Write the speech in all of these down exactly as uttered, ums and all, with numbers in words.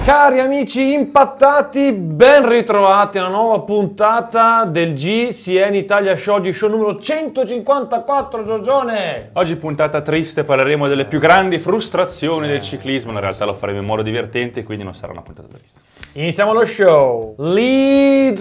Cari amici impattati, ben ritrovati a una nuova puntata del G C N Italia Show, show numero centocinquantaquattro, Giorgione! Oggi puntata triste, parleremo delle più grandi frustrazioni del ciclismo, in realtà lo faremo in modo divertente, quindi non sarà una puntata triste. Iniziamo lo show! Lead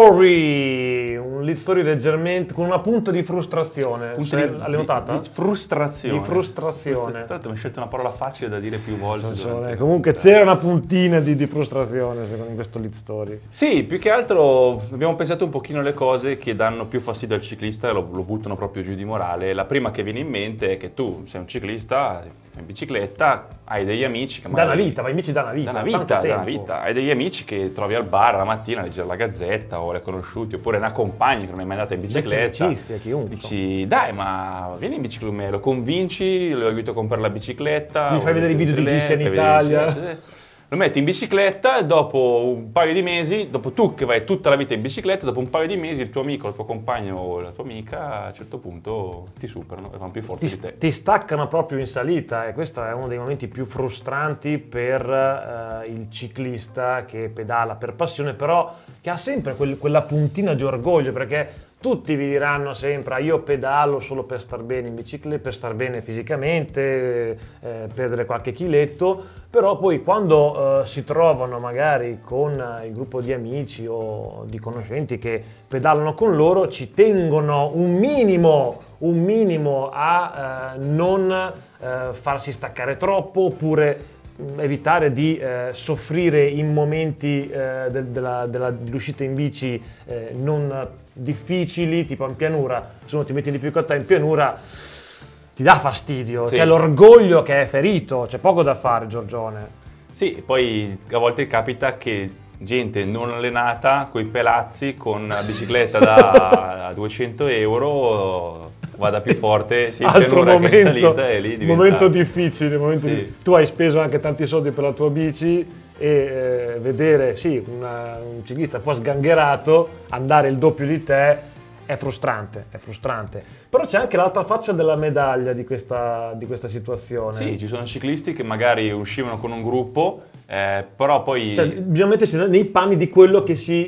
story! Un lead story leggermente, con una punta di frustrazione. Punto Cioè, di- l'hai notata? di- di frustrazione. Di frustrazione. Tra l'altro mi hai scelto una parola facile da dire più volte. Giorgione, durante- comunque c'era una puntina di, di frustrazione secondo me in questo lead story. Sì, più che altro abbiamo pensato un pochino alle cose che danno più fastidio al ciclista e lo, lo buttano proprio giù di morale. La prima che viene in mente è che tu sei un ciclista in bicicletta, hai degli amici che Da magari... una vita, vai amici da una vita. Da una tanto vita, da una tempo. vita. Hai degli amici che trovi al bar la mattina a leggere la Gazzetta o li hai conosciuti, oppure una compagna che non hai mai andata in bicicletta. amicizia, chiunque. Dici, dai, ma vieni in bicicletta con me, lo convinci, lo aiuto a comprare la bicicletta. Mi fai o vedere i video di le- G C N fai vedere Italia. i G C N. Lo metti in bicicletta e dopo un paio di mesi, dopo tu che vai tutta la vita in bicicletta, dopo un paio di mesi il tuo amico, il tuo compagno o la tua amica a un certo punto ti superano e vanno più forti Ti, di te. ti staccano proprio in salita e questo è uno dei momenti più frustranti per eh, il ciclista che pedala per passione, però che ha sempre quel- quella puntina di orgoglio, perché tutti vi diranno sempre: ah, io pedalo solo per star bene in bicicletta, per star bene fisicamente, eh, perdere qualche chiletto. Però poi quando eh, si trovano magari con eh, il gruppo di amici o di conoscenti che pedalano con loro, ci tengono un minimo, un minimo a eh, non eh, farsi staccare troppo, oppure mh, evitare di eh, soffrire in momenti eh, del- della- della- dell'uscita in bici eh, non difficili, tipo in pianura. Se uno ti mette in difficoltà in pianura ti dà fastidio, Sì. c'è l'orgoglio che è ferito, c'è poco da fare, Giorgione. Sì, poi a volte capita che gente non allenata, coi pelazzi, con la bicicletta da duecento euro vada più forte sia in Altro pianura che in momento, salita e lì diventa... momento difficile, momento Sì. di- tu hai speso anche tanti soldi per la tua bici e eh, vedere sì, una- un ciclista un po' sgangherato andare il doppio di te è frustrante, è frustrante. Però c'è anche l'altra faccia della medaglia di questa, di questa situazione. Sì, ci sono ciclisti che magari uscivano con un gruppo, eh, però poi... Cioè, bisogna mettersi nei panni di quello che si,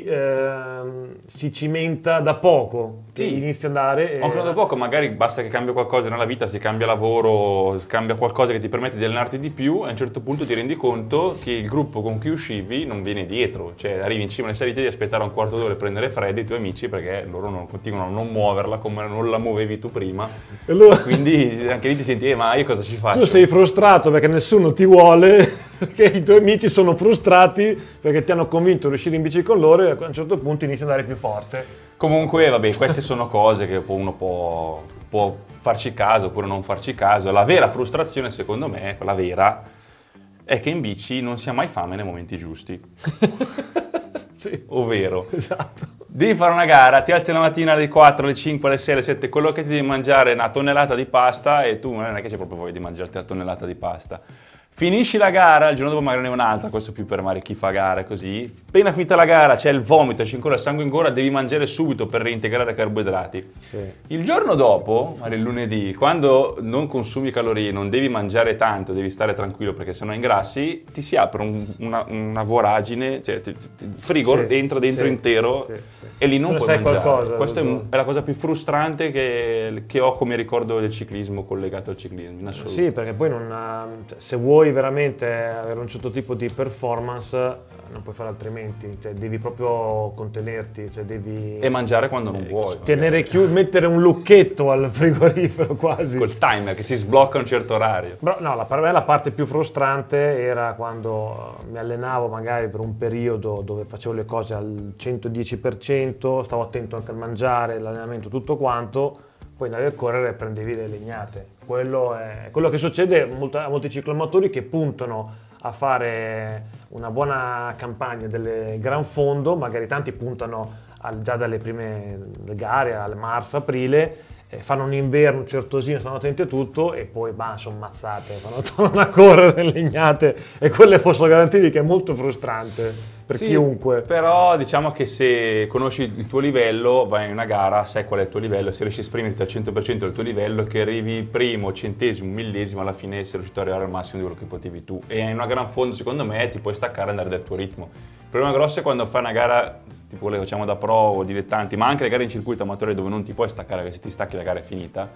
ehm, si cimenta da poco, che Sì. inizia ad andare. E... Anche da poco, magari basta che cambia qualcosa nella vita, si cambia lavoro, cambia qualcosa che ti permette di allenarti di più, e a un certo punto ti rendi conto che il gruppo con cui uscivi non viene dietro, cioè arrivi in cima alle salite e devi aspettare un quarto d'ora e prendere freddo i tuoi amici perché loro non, continuano a non muoverla come non la muovevi tu prima, E allora quindi anche lì ti senti, eh, ma io cosa ci faccio? tu sei frustrato perché nessuno ti vuole, perché i tuoi amici sono frustrati perché ti hanno convinto ad uscire in bici con loro e a un certo punto inizi ad andare più forte. Comunque, vabbè, queste sono cose che uno può, può farci caso oppure non farci caso. La vera frustrazione, secondo me, quella vera, è che in bici non si ha mai fame nei momenti giusti. Sì, Ovvero, esatto. devi fare una gara, ti alzi la mattina alle quattro, alle cinque, alle sei, alle sette, quello che ti devi mangiare è una tonnellata di pasta e tu non è che c'è proprio voglia di mangiarti la tonnellata di pasta. Finisci la gara, il giorno dopo magari ne hai un'altra, questo più per magari chi fa gara e così. Appena finita la gara c'è il vomito, c'è ancora il sangue in gola, devi mangiare subito per reintegrare i carboidrati. Sì. Il giorno dopo, magari il lunedì, quando non consumi calorie, non devi mangiare tanto, devi stare tranquillo perché sennò ingrassi, ti si apre un- una, una voragine, cioè ti- ti- il frigo Sì, entra dentro sì, intero sì, sì. e lì non Tu ne puoi sai mangiare. qualcosa, Questa è, un- Giorgio. è la cosa più frustrante che, che ho come ricordo del ciclismo, collegato al ciclismo, in assoluto. Sì, perché poi non, cioè, se vuoi veramente avere un certo tipo di performance non puoi fare altrimenti, cioè, devi proprio contenerti, cioè, devi E mangiare quando non vuoi. tenere chiuso, mettere un lucchetto al frigorifero quasi. Col timer che si sblocca a un certo orario. Però no, la, per me la parte più frustrante era quando mi allenavo magari per un periodo dove facevo le cose al centodieci per cento, stavo attento anche al mangiare, l'allenamento, tutto quanto, poi andavi a correre e prendevi le legnate. Quello è quello che succede a molti, a molti cicloamatori che puntano a fare una buona campagna delle gran fondo, magari tanti puntano al- già dalle prime gare, al marzo, aprile, eh, fanno un inverno certosino, stanno attenti a tutto e poi bah, sono mazzate, quando tornano a correre legnate, e quelle posso garantirvi che è molto frustrante per sì, chiunque. Però diciamo che se conosci il tuo livello, vai in una gara, sai qual è il tuo livello, se riesci a esprimerti al cento per cento del tuo livello, che arrivi primo, centesimo, millesimo, alla fine sei riuscito ad arrivare al massimo di quello che potevi tu. E in una gran fondo, secondo me, ti puoi staccare e andare dal tuo ritmo. Il problema grosso è quando fai una gara tipo quelle che facciamo da pro o dilettanti, ma anche le gare in circuito amatoriale dove non ti puoi staccare, perché se ti stacchi la gara è finita,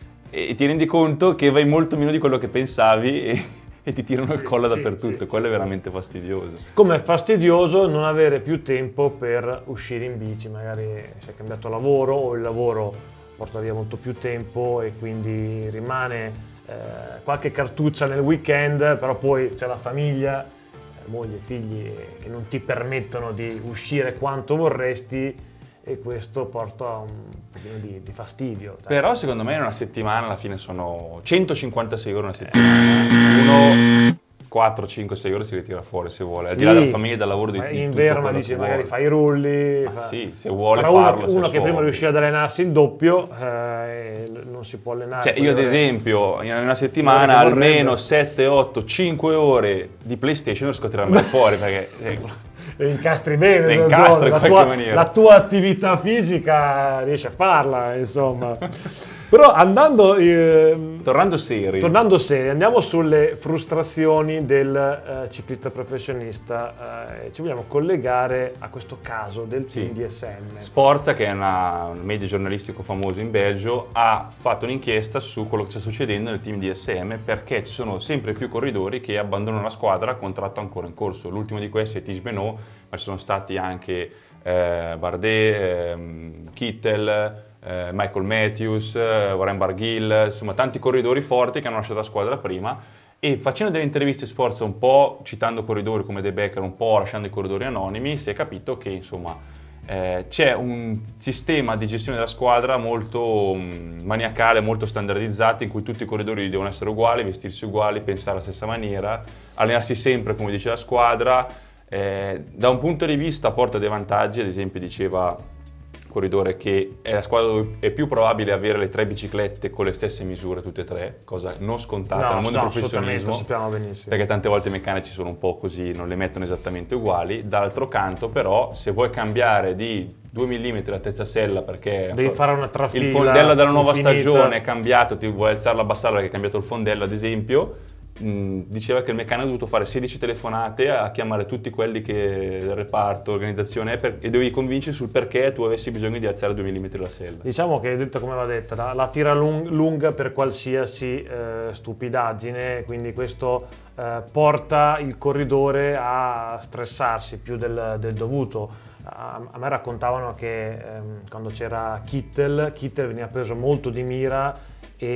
e ti rendi conto che vai molto meno di quello che pensavi e e ti tirano sì, il collo sì, dappertutto, sì, quello sì, è veramente fastidioso. Come è fastidioso non avere più tempo per uscire in bici, magari si è cambiato lavoro o il lavoro porta via molto più tempo e quindi rimane eh, qualche cartuccia nel weekend, però poi c'è la famiglia, eh, moglie, figli che non ti permettono di uscire quanto vorresti, e questo porta a un pochino di, di fastidio. Dai. Però secondo me in una settimana alla fine sono centocinquantasei ore una settimana. Uno quattro, cinque, sei ore si ritira fuori se vuole, sì, al di là della famiglia e dal lavoro di, di inverno dice magari vuole. Fai i rulli. Ma fa... sì, se vuole però farlo. Uno, uno che so. prima riusciva ad allenarsi il doppio eh, non si può allenare. Cioè io ad ore... esempio in una settimana almeno sette, otto, cinque ore di PlayStation riesco a tirarmela fuori perché... E incastri bene, le incastri la, tua, la tua attività fisica riesci a farla, insomma. Però andando eh, tornando seri tornando seri andiamo sulle frustrazioni del eh, ciclista professionista, eh, ci vogliamo collegare a questo caso del team sì. D S M. Sporza, che è una, un media giornalistico famoso in Belgio, ha fatto un'inchiesta su quello che sta succedendo nel team D S M, perché ci sono sempre più corridori che abbandonano la squadra a contratto ancora in corso. L'ultimo di questi è Tish Benoît, ma ci sono stati anche eh, Bardet, eh, Kittel, eh, Michael Matthews, eh, Warren Barguil, insomma tanti corridori forti che hanno lasciato la squadra prima, e facendo delle interviste Sporza un po' citando corridori come De Becker, un po' lasciando i corridori anonimi, si è capito che insomma eh, c'è un sistema di gestione della squadra molto mh, maniacale, molto standardizzato, in cui tutti i corridori devono essere uguali, vestirsi uguali, pensare alla stessa maniera, allenarsi sempre come dice la squadra. Eh, da un punto di vista porta dei vantaggi, ad esempio diceva corridore che è la squadra dove è più probabile avere le tre biciclette con le stesse misure tutte e tre, cosa non scontata no, nel mondo no, del professionismo, sappiamo benissimo. Perché tante volte i meccanici sono un po' così, non le mettono esattamente uguali. Dall'altro canto però se vuoi cambiare di due millimetri la terza sella perché devi so, fare una trafila il fondello della nuova infinita. stagione è cambiato, ti vuoi alzarla o abbassarla perché è cambiato il fondello ad esempio, diceva che il meccanico ha dovuto fare sedici telefonate a chiamare tutti quelli che del reparto, organizzazione, per, e dovevi convincere sul perché tu avessi bisogno di alzare due millimetri la sella. Diciamo che, detto come va detta, la, la tira lung, lunga per qualsiasi eh, stupidaggine, quindi questo eh, porta il corridore a stressarsi più del, del dovuto. A, a me raccontavano che ehm, quando c'era Kittel, Kittel veniva preso molto di mira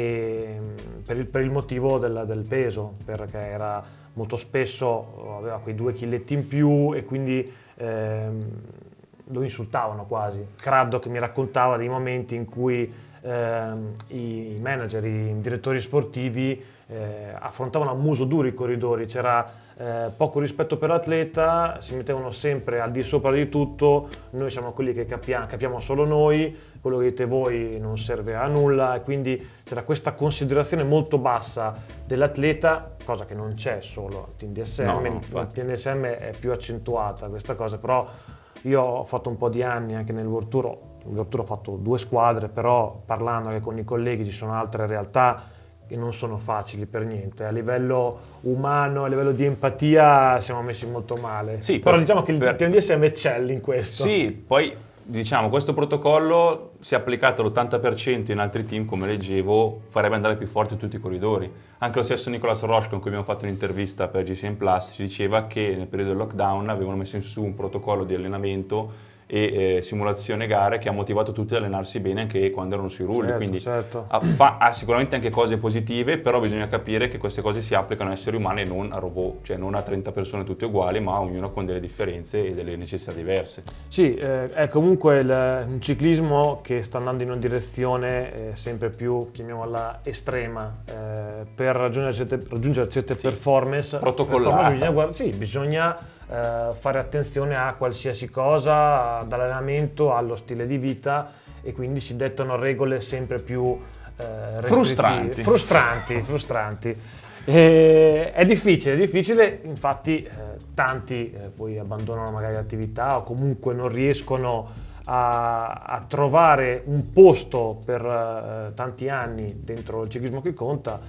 e per il, per il motivo del, del peso, perché era molto spesso aveva quei due chiletti in più e quindi ehm, lo insultavano quasi. Craddock mi raccontava dei momenti in cui ehm, i manager, i direttori sportivi eh, affrontavano a muso duro i corridori, c'era eh, poco rispetto per l'atleta, si mettevano sempre al di sopra di tutto, noi siamo quelli che capiamo, capiamo solo noi, quello che dite voi non serve a nulla, e quindi c'era questa considerazione molto bassa dell'atleta, cosa che non c'è solo al team D S M, no, no, il team D S M è più accentuata questa cosa, però io ho fatto un po' di anni anche nel World Tour, nel World Tour ho fatto due squadre, però parlando anche con i colleghi ci sono altre realtà che non sono facili per niente, a livello umano, a livello di empatia siamo messi molto male, sì, però per, diciamo che il per... team D S M eccelle in questo. Sì, poi diciamo questo protocollo si è applicato all'ottanta per cento in altri team, come leggevo, farebbe andare più forti tutti i corridori. Anche lo stesso Nicolas Roche, con cui abbiamo fatto un'intervista per G C M Plus, ci diceva che nel periodo del lockdown avevano messo in su un protocollo di allenamento e eh, simulazione gare che ha motivato tutti ad allenarsi bene anche quando erano sui rulli, certo, quindi certo. Ha, fa, ha sicuramente anche cose positive, però bisogna capire che queste cose si applicano a esseri umani e non a robot, cioè non a trenta persone tutte uguali, ma ognuno con delle differenze e delle necessità diverse. Sì, eh, è comunque il, un ciclismo che sta andando in una direzione eh, sempre più, chiamiamola, estrema, eh, per raggiungere certe, raggiungere certe sì, performance, protocollata. Bisogna, guarda, sì, bisogna Uh, fare attenzione a qualsiasi cosa, dall'allenamento allo stile di vita, e quindi si dettano regole sempre più eh, frustranti. frustranti, frustranti. E è difficile, è difficile, infatti eh, tanti eh, poi abbandonano magari l'attività o comunque non riescono a, a trovare un posto per eh, tanti anni dentro il ciclismo che conta.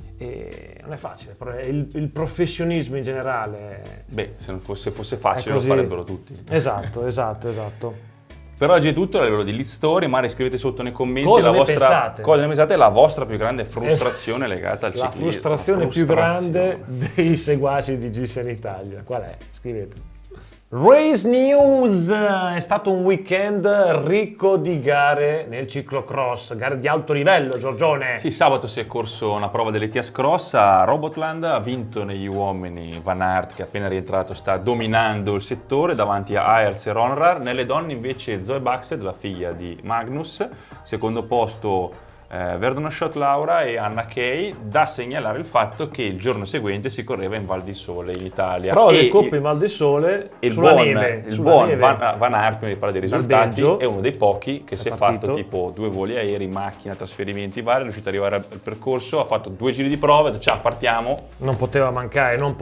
E non è facile, però il, il professionismo in generale. Beh, se non fosse, fosse facile lo farebbero tutti. Esatto, esatto, esatto. Per oggi è tutto a livello di lead story, magari scrivete sotto nei commenti cosa la ne vostra, pensate? cosa ne pensate, la vostra più grande frustrazione legata al la ciclismo. Frustrazione La più grande dei seguaci di G S N Italia. Qual è? Scrivete. Race News, è stato un weekend ricco di gare nel ciclocross, gare di alto livello, Giorgione. Sì, sabato si è corso una prova dell'Etias Cross a Robotland, ha vinto negli uomini Van Aert che appena rientrato sta dominando il settore davanti a Aerts e Ronrar, nelle donne invece Zoe Baxted, la figlia di Magnus, secondo posto Eh, Verdonschot Laura e Anna Kay, da segnalare il fatto che il giorno seguente si correva in Val di Sole in Italia. Prova e del Coppa in Val di Sole e il sulla buon, neve. il sulla buon neve. Van, Van Aert, quindi parla dei risultati, Belgio. è uno dei pochi che È si è partito. fatto tipo due voli aerei, macchina, trasferimenti vari, è riuscito ad arrivare al percorso, ha fatto due giri di prova, ha detto ciao partiamo. Non poteva mancare, non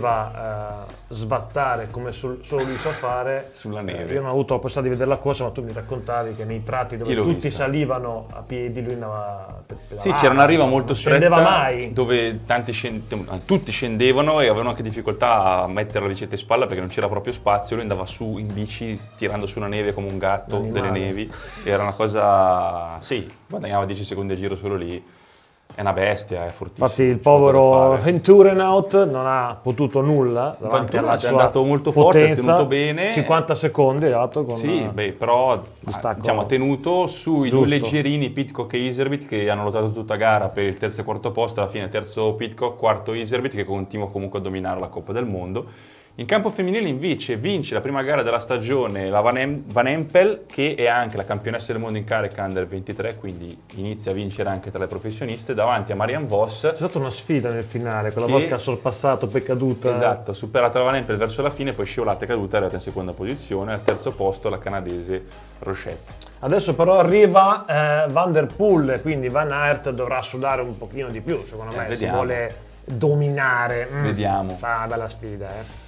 poteva eh, svattare come sul, solo lui sa fare. Sulla neve. Eh, io non ho avuto la possibilità di vedere la corsa, ma tu mi raccontavi che nei tratti dove Io l'ho tutti vista. salivano a piedi, lui andava per Sì, c'era una riva molto non stretta scendeva mai. dove tanti scend- tutti scendevano e avevano anche difficoltà a mettere la bicicletta in spalla perché non c'era proprio spazio, lui andava su in bici tirando su una neve come un gatto Un delle animale. nevi, era una cosa, sì, guadagnava dieci secondi a giro solo lì, è una bestia, è fortissimo. Infatti il c'è poco da povero fare. Venturenaut non ha potuto nulla davanti alla Venturenaut è sua andato molto forte, è potenza. tenuto bene. cinquanta secondi è arrivato con Sì, beh, però distacco diciamo, ha tenuto sui giusto. due leggerini Pidcock e Iserbyt che hanno lottato tutta gara per il terzo e quarto posto, alla fine terzo Pidcock, quarto Iserbyt che continua comunque a dominare la Coppa del Mondo. In campo femminile invece vince la prima gara della stagione la Van, em- Van Empel che è anche la campionessa del mondo in carica under ventitré, quindi inizia a vincere anche tra le professioniste davanti a Marianne Vos. C'è stata una sfida nel finale, con la Che- Vos che ha sorpassato, poi è caduta. Esatto, ha superato la Van Empel verso la fine, poi scivolata e caduta, è arrivata in seconda posizione, al terzo posto la canadese Rochette. Adesso però arriva eh, Van der Poel, quindi Van Aert dovrà sudare un pochino di più, secondo Eh, me, se vediamo. vuole dominare. Mm. Vediamo. Sarà una bella sfida, eh.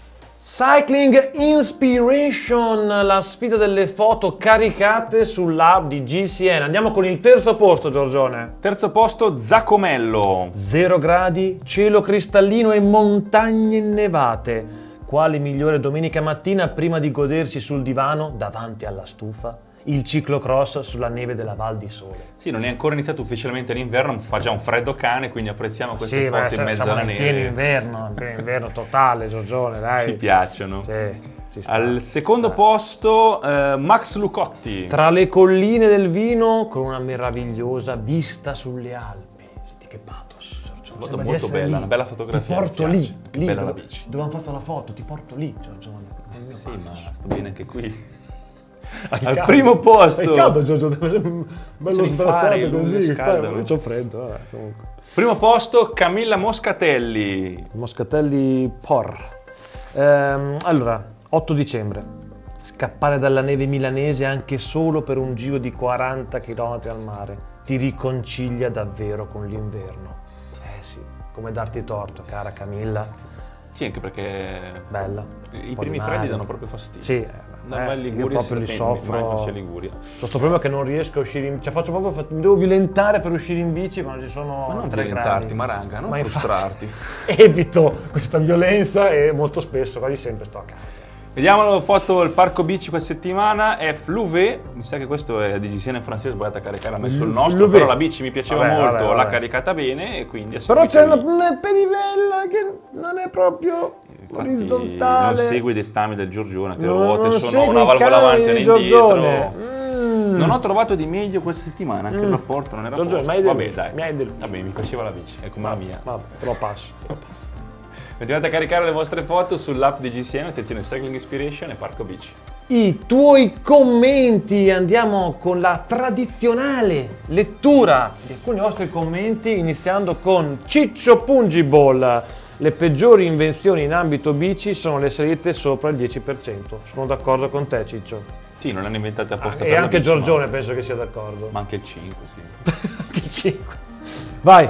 Cycling Inspiration, la sfida delle foto caricate sull'app di G C N. Andiamo con il terzo posto, Giorgione. Terzo posto Zaccomello. Zero gradi, cielo cristallino e montagne innevate. Quale migliore domenica mattina prima di godersi sul divano davanti alla stufa? Il ciclocross sulla neve della Val di Sole. Sì, non è ancora iniziato ufficialmente l'inverno, ma fa già un freddo cane, quindi apprezziamo queste Sì, foto beh, in mezzo siamo alla in neve. pieno inverno, in pieno inverno totale, Giorgione, dai. Ci piacciono. Sì, ci sta. Al secondo Sta. posto eh, Max Lucotti. Tra le colline del vino, con una meravigliosa vista sulle Alpi. Senti che pathos, Giorgione. Foto Sembra di molto essere bella, lì. una bella fotografia, Ti porto mi lì, piace. Che lì bella la dove, bici. dove hanno fatto la foto, ti porto lì, Giorgione. con il mio Sì, pathos. ma sto bene anche qui. Hai Al caldo? primo posto. Hai caldo, Giorgio? Bello Sono i sbracciato fari, così. mi scaldano. Fai- C'ho freddo, vabbè, comunque. Primo posto Camilla Moscatelli. Moscatelli Por. Ehm, allora, otto dicembre. Scappare dalla neve milanese anche solo per un giro di quaranta chilometri al mare ti riconcilia davvero con l'inverno. Eh sì, come darti torto, cara Camilla. Sì, anche perché Bella. i Un po' primi di freddi mare. danno proprio fastidio. Sì, Da eh, me in io Liguria proprio li si immagino soffro. sia Liguria. C'ho sto problema che non riesco a uscire in... Cioè faccio proprio... fat- mi devo violentare per uscire in bici quando ci sono Ma non tre violentarti, gradi. ma raga, non Ma infatti frustrarti. evito questa violenza e molto spesso, quasi sempre sto a casa. Vediamo la foto del parco bici questa settimana, è Flouvet, mi sa che questo è di G C N francese, sbagliato a caricare, ha messo il nostro, Flouvet. però la bici mi piaceva Vabbè, molto, vabbè, l'ha vabbè. caricata bene e quindi è Però seguita c'è una, lì. una pedivella che non è proprio Infatti orizzontale. non segue i dettami del Giorgione, che le Non- ruote non sono segue una i valvola canoni avanti e di una Giorgione. indietro. Mm. Non ho trovato di meglio questa settimana, anche Mm. il rapporto non era Giorgione, posto. mi hai Vabbè deluso, dai, mi hai deluso. vabbè mi piaceva la bici, è come la mia. Vabbè, te lo passo. te lo passo. Continuate a caricare le vostre foto sull'app di G C N, sezione Cycling Inspiration e Parco Bici. I tuoi commenti, andiamo con la tradizionale lettura di alcuni vostri commenti, iniziando con Ciccio Pungiball. Le peggiori invenzioni in ambito bici sono le salite sopra il dieci per cento. Sono d'accordo con te, Ciccio. Sì, non l'hanno inventate apposta Ah, per e anche la bici, Giorgione ma... penso che sia d'accordo. ma anche il cinque, sì. Anche il cinque. Vai.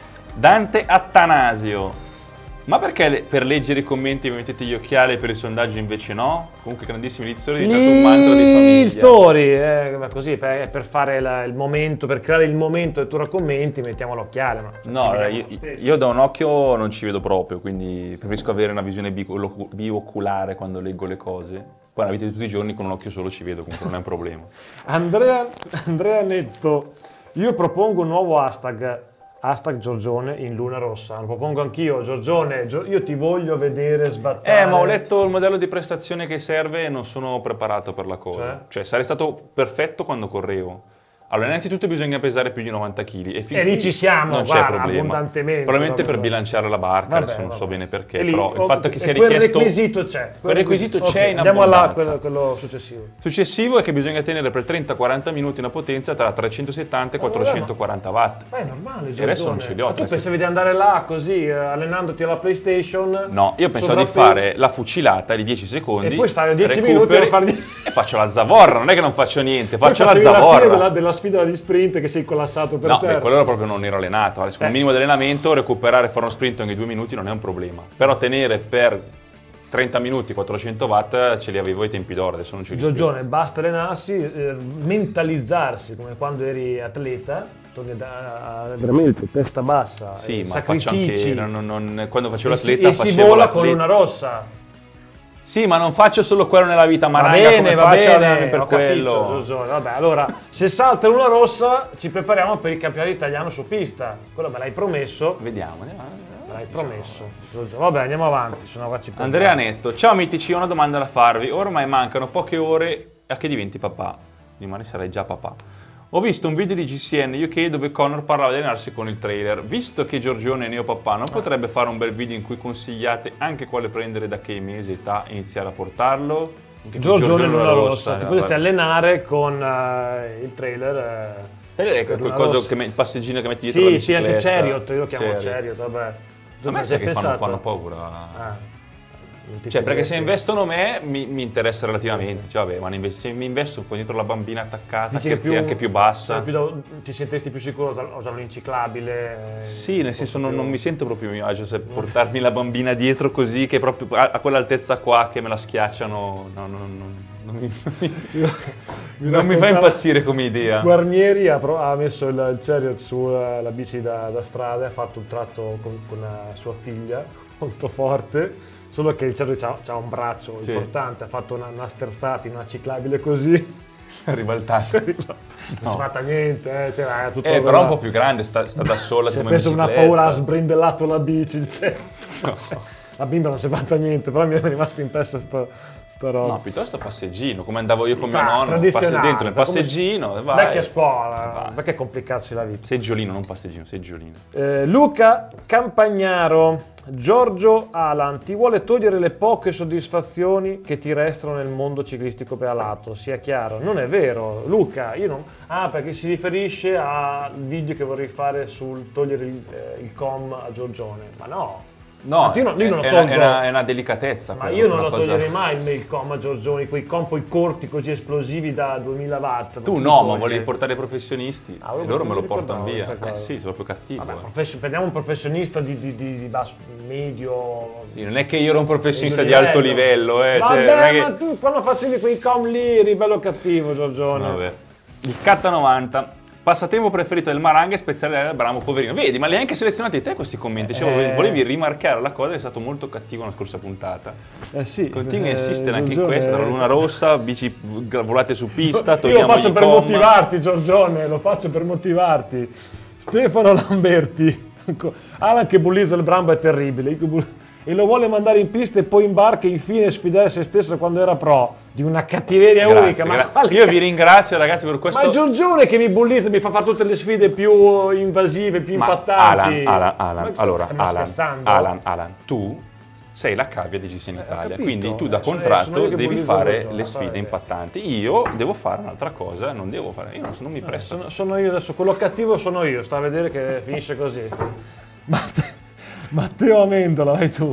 Dante Attanasio. Ma perché le- per leggere i commenti vi mettete gli occhiali e per i sondaggi invece no? Comunque grandissimi lead story, è diventato un manto di famiglia. Story, eh, ma così per, per fare la- il momento, per creare il momento del tuo commenti mettiamo l'occhiale. Ma No, ci allora, vediamo io, lo stesso. io da un occhio non ci vedo proprio, quindi preferisco avere una visione bicolo- bioculare quando leggo le cose. Poi nella vita di tutti i giorni con un occhio solo ci vedo, comunque non è un problema. Andrea, Andrea Netto, io propongo un nuovo hashtag. Hashtag Giorgione in luna rossa. Lo propongo anch'io, Giorgione. Gio- io ti voglio vedere sbattare. Eh, ma ho letto il modello di prestazione che serve e non sono preparato per la cosa. Cioè? Cioè, sarei stato perfetto quando correvo. Allora, innanzitutto bisogna pesare più di novanta chili. E, fin E lì qui ci siamo, non c'è guarda, problema. abbondantemente, Probabilmente vabbè, per bilanciare la barca, Vabbè, adesso non so vabbè. bene perché, E lì, però il oh, fatto che e sia quel richiesto... requisito c'è. Quel requisito Ok, c'è in andiamo alla, abbondanza. quello, quello successivo. Successivo è che bisogna tenere per trenta quaranta minuti una potenza tra trecentosettanta e quattrocentoquaranta watt. Ma è normale, Giorgione. adesso non ce li ho, Ma tu nel pensavi di andare là così, eh, allenandoti alla PlayStation? No, io pensavo di sovrappi- fare la fucilata di dieci secondi. E poi stare dieci recuperi, minuti a fargli- e faccio la zavorra, non è che non faccio niente, Poi faccio la facevi zavorra. fine della, della sfida di sprint che sei collassato per No, terra. beh, quello era proprio non ero allenato. Adesso con Eh. un minimo di allenamento, recuperare e fare uno sprint ogni due minuti non è un problema. Però tenere per trenta minuti quattrocento watt ce li avevo ai tempi d'oro, adesso non ce li ho più. Giorgione, basta allenarsi, eh, mentalizzarsi come quando eri atleta, torni da veramente testa bassa, Sì, eh, ma faccio sacrifici, anche, non- non- quando facevo e si, l'atleta e si facevo vola con l'atleta. una rossa. Sì, ma non faccio solo quello nella vita, ma Va raga, bene, come va faccio a bene, allenarmi per ho quello? capito, Giorgione. Vabbè, allora, se salta una rossa, ci prepariamo per il campionato italiano su pista. Quello me l'hai promesso, Vediamo, vediamo. me l'hai promesso. Giorgione. Vabbè, andiamo avanti, sennò qua ci perdiamo. Andrea Netto, ciao mitici, ho una domanda da farvi. Ormai mancano poche ore a che diventi papà. Domani sarai già papà. Ho visto un video di G C N U K dove Connor parlava di allenarsi con il trailer. Visto che Giorgione è neopapà, non potrebbe fare un bel video in cui consigliate anche quale prendere, da che mese, età, iniziare a portarlo? Anche Giorgione Luna Luna Rossa, ti eh, potresti vabbè. allenare con eh, il trailer. eh, Trailer è per quel Luna coso Rossa. che me- il passeggino che metti dietro la Sì, sì, anche bicicletta. Chariot, io lo chiamo Chariot. Chariot, vabbè. A Giorgione, me ci sa hai che fanno, pensato? fanno paura. Ah, non ti Cioè, perché se fidati. investono me mi, mi interessa relativamente. Cioè, vabbè, ma ne invest- se mi investo poi dietro la bambina attaccata, Dici che, che più- che è anche più bassa. più da- ti sentiresti più sicuro a usare un inciclabile? Sì, nel senso non, più- non mi sento proprio a mio agio se portarmi la bambina dietro così, che proprio a, a quell'altezza qua che me la schiacciano, no, no, no, non mi, non mi fa raccontava- impazzire come idea. Guarnieri ha, pro- ha messo il, il Chariot sulla la bici da, da strada e ha fatto un tratto con, con la sua figlia molto forte, solo che il Chariot ha un braccio Sì. importante, ha fatto una, una sterzata in una ciclabile così, Ribaltata. non si fatta niente, eh, c'era tutto Eh, però è un po' più grande, sta, sta da sola si è come preso una bicicletta. paura, ha sbrindellato la bici, il Chariot. No. Cioè, la bimba non si è fatta niente, però mi è rimasto in testa sta, sta roba. No, piuttosto passeggino, come andavo io con mio Ah, nonno, passi tradizionale, dentro nel come- passeggino e vai. Vecchia scuola, Basta. perché complicarsi la vita? Seggiolino, non passeggino, seggiolino. Eh, Luca Campagnaro, Giorgio Alan, ti vuole togliere le poche soddisfazioni che ti restano nel mondo ciclistico pedalato, sia chiaro. Non è vero, Luca, io non... Ah, perché si riferisce al video che vorrei fare sul togliere il, eh, il com a Giorgione, ma no. No, io non- io non lo è, una, tolgo. è, una, è una delicatezza. Ma quello, io non una lo cosa- toglierei mai il mail com a Giorgione, quei com poi corti così esplosivi da duemila watt. Tu Chi no, li ma toglie? volevi portare i professionisti Ah, e loro me lo mi portano ricordavo via. questa Eh cosa. sì, sono proprio cattivo. Vabbè, eh. professio- prendiamo un professionista di, di, di, di basso, medio... Sì, non è che io ero un professionista medio di alto livello, eh. Vabbè, cioè, non è che- ma tu quando facevi quei com lì eri bello cattivo, Giorgione. Vabbè. Il K novanta. Passatempo preferito del Maranghe, speziale del Bramo, poverino. Vedi, ma li hai anche selezionati te questi commenti. Cioè, Eh. volevi rimarcare la cosa che è stato molto cattivo nella scorsa puntata. Eh sì. Continui a eh, insistere anche in Giorgione, questa, la luna rossa, bici volate su pista, Io lo togliamo faccio i per com. motivarti, Giorgione, lo faccio per motivarti. Stefano Lamberti. Alan che bullizza il Bramo è terribile. Io che bull- E lo vuole mandare in pista e poi in barca e infine sfidare se stesso quando era pro. Di una cattiveria Grazie, unica. Ma gra- quale Io vi ringrazio ragazzi per questo. Ma è Giorgione che mi bullizza, mi fa fare tutte le sfide più invasive, più Ma impattanti. Alan, Alan, Alan, Ma allora, stiamo Alan, scherzando? Alan, Alan, tu sei la cavia di G C N Italia, capito. quindi tu da Eh, sono- contratto sono io che devi bullizzo fare Giorgione, le va sfide bene. impattanti. Io devo fare un'altra cosa, non devo fare, io non, non mi presto. Sono, sono io adesso, quello cattivo sono io, sta a vedere che finisce così. Matte- Matteo Amendola, vai tu.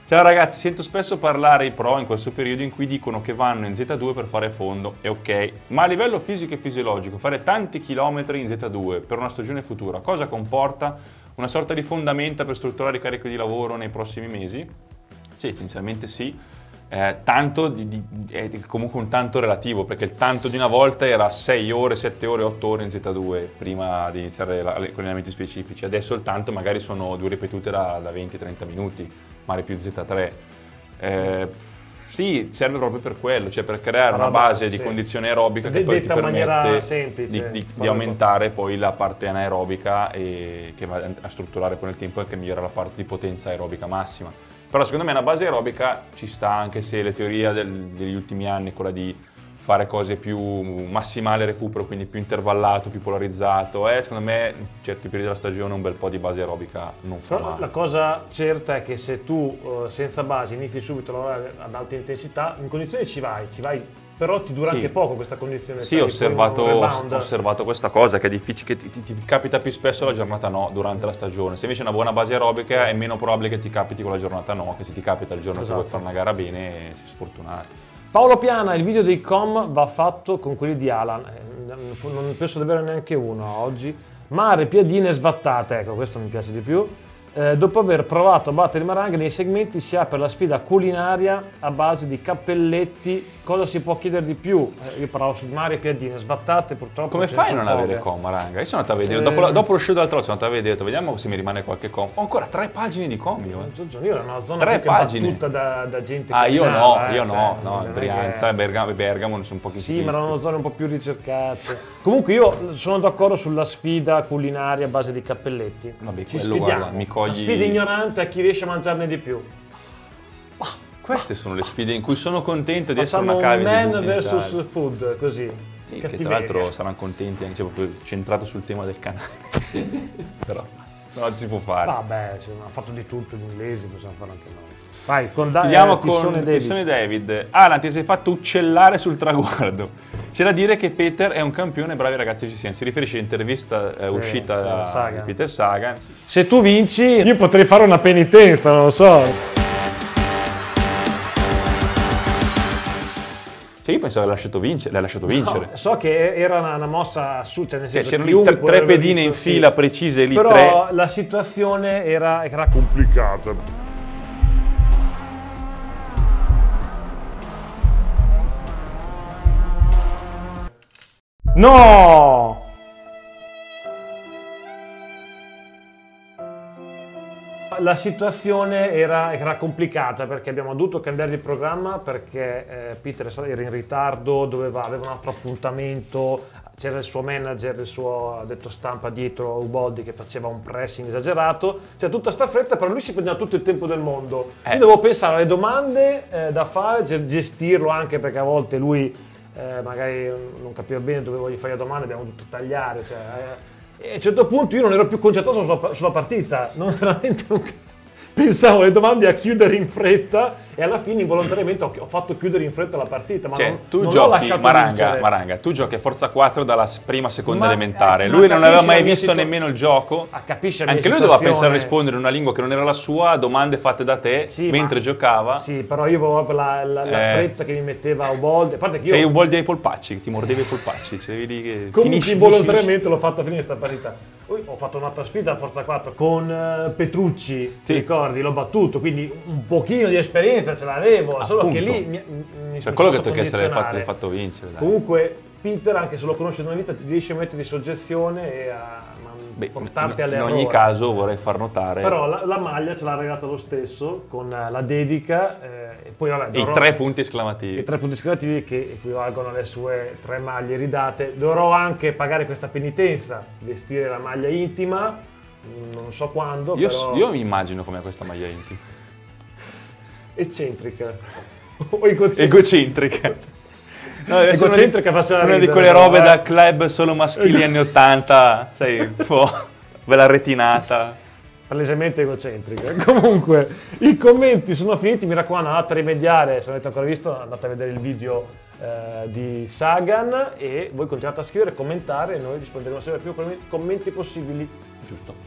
Ciao ragazzi, sento spesso parlare i pro in questo periodo in cui dicono che vanno in Z due per fare fondo, è ok, ma a livello fisico e fisiologico fare tanti chilometri in Z due per una stagione futura cosa comporta? Una sorta di fondamenta per strutturare il carico di lavoro nei prossimi mesi? Sì, essenzialmente sì. Eh, tanto di, di, è comunque un tanto relativo, perché il tanto di una volta era sei ore, sette ore, otto ore in Z due prima di iniziare la, con gli allenamenti specifici. Adesso il tanto magari sono due ripetute da, da venti trenta minuti, magari più Z tre. Eh, sì, serve proprio per quello, cioè per creare una base di sì. condizione aerobica che poi ti permette semplice, di, di, di aumentare poi la parte anaerobica e che va a strutturare poi nel tempo e che migliora la parte di potenza aerobica massima. Però secondo me una base aerobica ci sta, anche se la teoria del, degli ultimi anni è quella di fare cose più massimale recupero, quindi più intervallato, più polarizzato, eh, secondo me in certi periodi della stagione un bel po' di base aerobica non fa Però male. La cosa certa è che se tu uh, senza base inizi subito a lavorare ad alta intensità, in condizioni ci vai, ci vai. Però ti dura sì. anche poco questa condizione. Sì, ho osservato, ho osservato questa cosa, che è difficile, che ti, ti, ti capita più spesso la giornata no, durante la stagione. Se invece è una buona base aerobica è meno probabile che ti capiti con la giornata no, che se ti capita il giorno esatto. che vuoi fare una gara bene, sei sfortunato. Paolo Piana, il video dei com va fatto con quelli di Alan, non penso di avere neanche uno oggi. Mare, piadine svattate, ecco questo mi piace di più. Eh, dopo aver provato a battere il Maranghe nei segmenti si apre la sfida culinaria a base di cappelletti. Cosa si può chiedere di più? Eh, io parlavo su mare e piadine svattate, purtroppo. Come fai a non poche. avere com, Maranga? Io sono andato a vedere, eh, dopo, dopo lo show dell'altro sono andato a vedere, detto, vediamo se mi rimane qualche com. Ho ancora tre pagine di com io. Eh. Io ero una zona tre pagine. tutta da, da gente ah, che io minava, no, eh, io cioè, no, no, Brianza e che... Bergamo, Bergamo sono pochi Sì, ma erano zone un po' più ricercate. Comunque io sono d'accordo sulla sfida culinaria a base di cappelletti. Vabbè, ci quello, sfidiamo. Guarda, mi cogli... La sfida ignorante a chi riesce a mangiarne di più. Queste sono le sfide in cui sono contento di Facciamo essere una cavia man versus food, così. Sì, che tra l'altro saranno contenti anche se proprio centrato sul tema del canale. Però non si può fare. Vabbè, se ha fatto di tutto gli inglesi, possiamo farlo anche noi. Vai, con da- Andiamo eh, con David. Tissone David. Alan, ti sei fatto uccellare sul traguardo. C'è da dire che Peter è un campione, bravi ragazzi ci siamo. Si riferisce all'intervista eh, sì, uscita sì, da Peter Sagan. Se tu vinci, io potrei fare una penitenza, non lo so. Cioè io pensavo l'hai lasciato vincere. L'hai lasciato vincere. No, so che era una, una mossa assurda, nel senso cioè, che c'erano tre, tre pedine visto, in fila sì. precise lì. Però tre. la situazione era, era complicata. No! La situazione era, era complicata perché abbiamo dovuto cambiare il programma perché eh, Peter era in ritardo, doveva, aveva un altro appuntamento, c'era il suo manager, il suo detto stampa dietro, Uboldi, che faceva un pressing esagerato, c'era tutta sta fretta, però lui si prendeva tutto il tempo del mondo. Eh. Io dovevo pensare alle domande eh, da fare, gestirlo anche perché a volte lui eh, magari non capiva bene dove voglio fare le domande, abbiamo dovuto tagliare. Cioè, eh, E a un certo punto io non ero più concentrato sulla, sulla partita, non veramente non, pensavo alle domande a chiudere in fretta e alla fine involontariamente ho, ho fatto chiudere in fretta la partita, ma cioè, non, tu non giochi, l'ho lasciato Maranga, vincere. Maranga, tu giochi a Forza quattro dalla prima seconda ma, elementare, eh, lui non aveva mai visto situ... nemmeno il gioco, ah, capisce anche lui doveva pensare a rispondere in una lingua che non era la sua, domande fatte da te, sì, mentre ma, giocava. Sì, però io avevo proprio la, la, la eh. fretta che mi metteva Uboldi, a parte che io... E Uboldi ai polpacci, che ti mordeva i polpacci, cioè, vedi che comunque finisci, involontariamente l'ho fatta finire questa partita. Poi ho fatto un'altra sfida a Forza quattro con uh, Petrucci, sì. Ti ricordi? L'ho battuto, quindi un pochino di esperienza ce l'avevo, appunto. Solo che lì mi, mi per quello che tu che se l'hai fatto, fatto vincere. Dai. Comunque Peter, anche se lo conosci da una vita, ti riesce a mettere in soggezione e a Beh, portarti alle in ogni caso vorrei far notare però la, la maglia ce l'ha regalata lo stesso con la dedica eh, e poi vabbè dovrò, i tre punti esclamativi i tre punti esclamativi che equivalgono alle sue tre maglie ridate. Dovrò anche pagare questa penitenza, vestire la maglia intima, non so quando. Io, però... io mi immagino com'è questa maglia intima. Eccentrica o egocentrica. Egocentrica. No, egocentrica faceva una di quelle robe eh. da club solo maschili anni ottanta, sai, un po' bella retinata. Palesemente egocentrica. Comunque, i commenti sono finiti, mi raccomando, andate a rimediare, se non avete ancora visto, andate a vedere il video eh, di Sagan e voi continuate a scrivere, commentare e noi risponderemo sempre più con i commenti possibili. Giusto.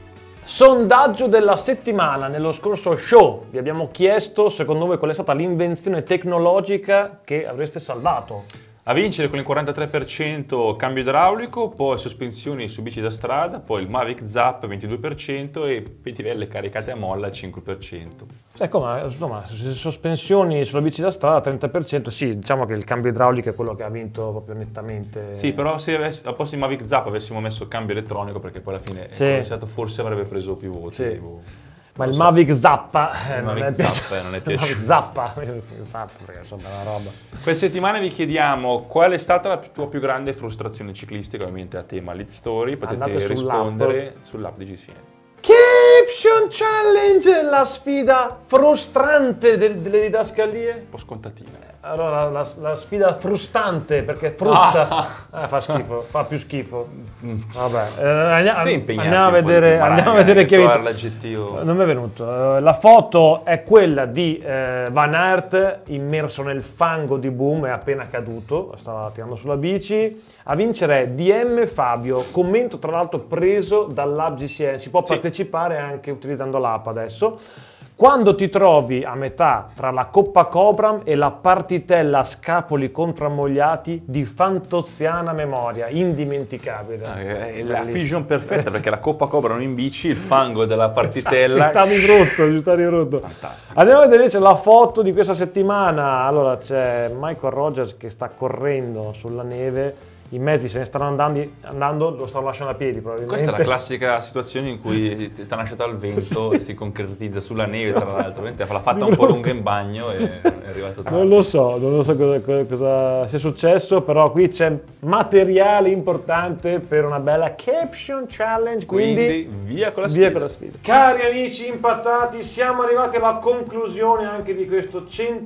Sondaggio della settimana. Nello scorso show vi abbiamo chiesto, secondo voi, qual è stata l'invenzione tecnologica che avreste salvato? A vincere con il quarantatré per cento cambio idraulico, poi sospensioni su bici da strada, poi il Mavic Zap ventidue per cento e petivelle caricate a molla cinque per cento. Ecco, ma insomma, sospensioni sulla bici da strada trenta per cento, sì, diciamo che il cambio idraulico è quello che ha vinto proprio nettamente. Sì, però se avessi, al posto di Mavic Zap avessimo messo cambio elettronico, perché poi alla fine sì. è stato, forse avrebbe preso più voti. Sì. Tipo, ma il so. Mavic Zappa eh, il non, Mavic è Zappa non è piaciuto. Mavic Zappa, Zappa perché insomma è una roba. Questa settimana vi chiediamo qual è stata la tua più grande frustrazione ciclistica, ovviamente a tema Lead Story, potete Andate rispondere sull'app di G C N. Caption Challenge, la sfida frustrante del, delle didascalie. Un po' scontatina. Allora, la, la sfida frustante, perché frusta, ah. eh, fa schifo, fa più schifo. Vabbè, eh, andiamo, andiamo a un vedere, andiamo a vedere chi ha vinto. L'aggettivo. Non mi è venuto. La foto è quella di eh, Van Aert immerso nel fango di Boom, è appena caduto, stava tirando sulla bici. A vincere è D M Fabio, commento tra l'altro preso dall'app G C N, si può sì. partecipare anche utilizzando l'app adesso. Quando ti trovi a metà tra la Coppa Cobram e la partitella a scapoli contrammogliati di fantoziana memoria, indimenticabile. Ah, è la fusion perfetta, perché la Coppa Cobram in bici, il fango della partitella. Ci sta di brutto, ci sta di brutto. Fantastico. Andiamo a vedere, c'è la foto di questa settimana. Allora c'è Michael Rogers che sta correndo sulla neve. I mezzi se ne stanno andando, andando, lo stanno lasciando a piedi probabilmente. Questa è la classica situazione in cui ti ha lasciato al vento e si concretizza sulla neve, tra l'altro. L'ha fatta un po' lunga in bagno e è arrivato tardi. Non lo so, non lo so cosa, cosa, cosa sia successo, però qui c'è materiale importante per una bella caption challenge, quindi, quindi via con la sfida. Via con la sfida. Cari amici impattati, siamo arrivati alla conclusione anche di questo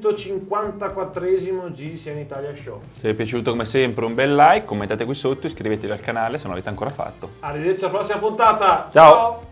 centocinquantaquattresimo G C N Italia Show. Se vi è piaciuto come sempre un bel like, commentate qui sotto, iscrivetevi al canale se non l'avete ancora fatto. Arrivederci alla prossima puntata. Ciao. Ciao.